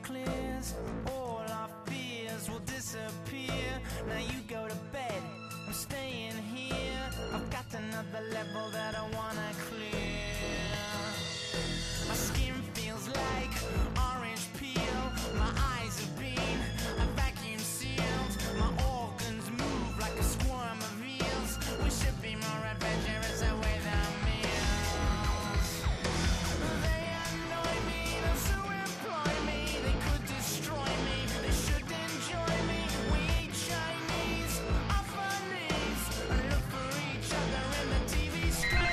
clears, all our fears will disappear. Now you go to bed, I'm staying here. I've got another level that I wanna clear. My skin feels like orange peel. My eyes have been vacuum sealed. My organs move like a swarm of eels. We should be more adventurous away than meals. They annoy me, those who employ me. They could destroy me, they should enjoy me. We eat Chinese off our knees and look for each other in the TV screen.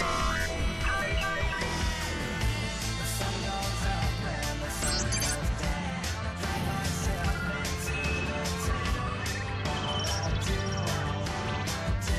The sun goes up and the sun goes down. I drag myself into the town. All I do, I wanna do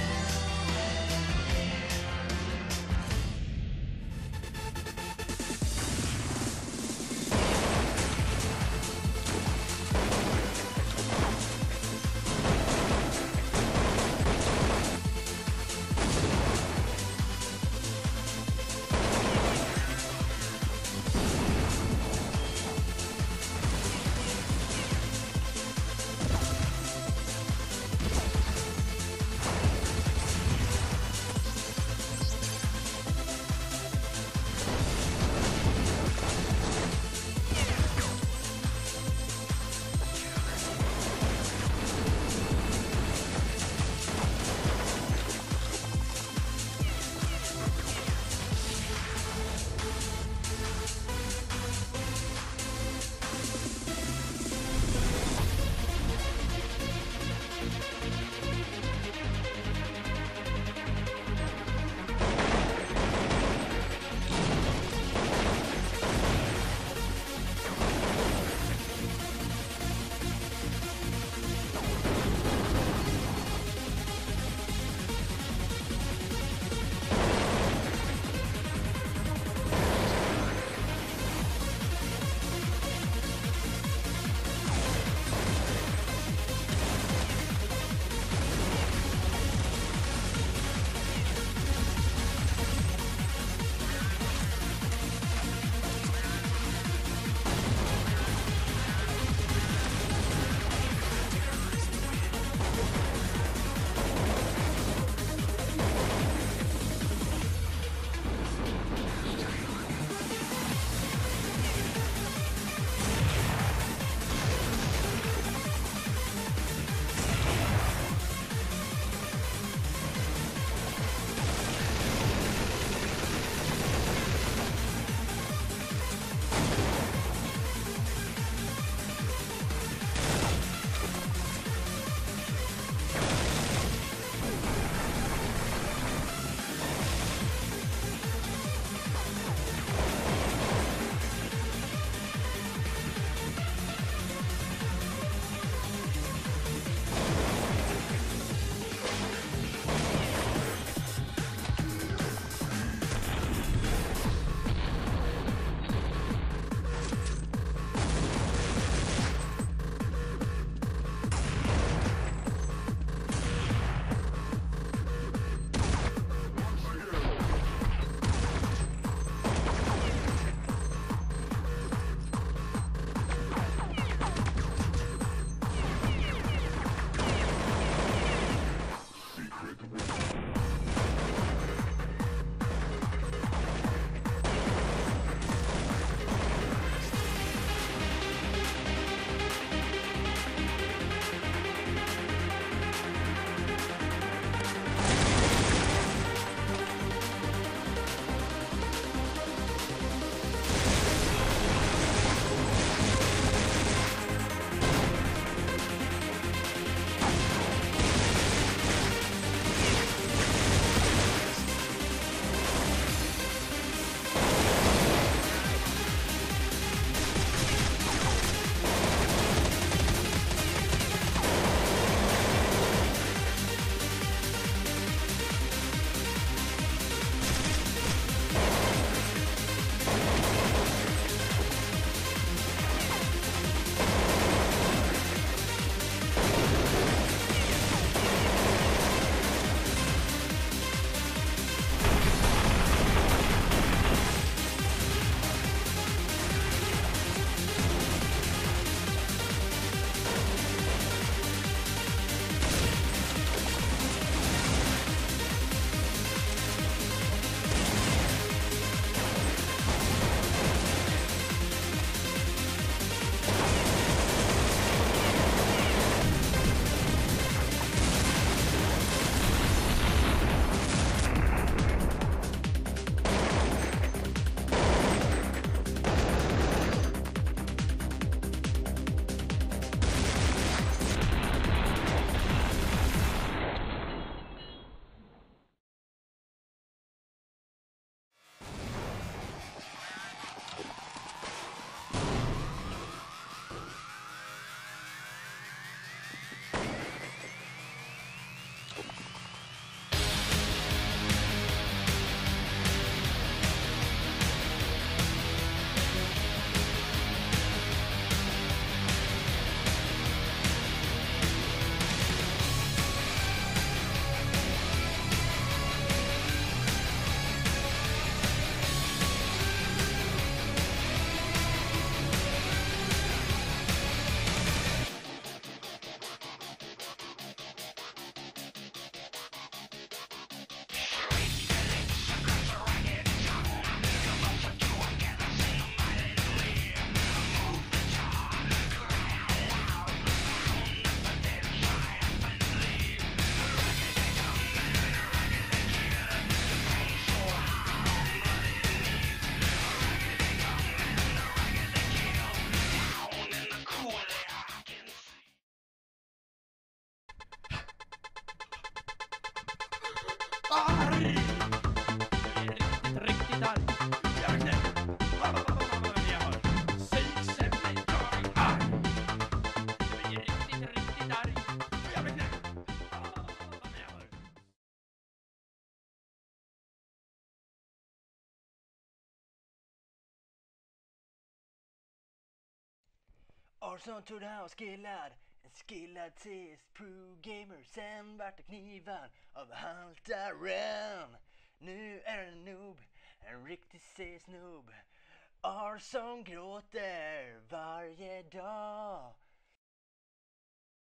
Arson trodde han var skillad, en skillad tis, pro-gamer. Sen vart det knivar av haltaren. Nu är han en noob, en riktig C-snob. Arson gråter varje dag.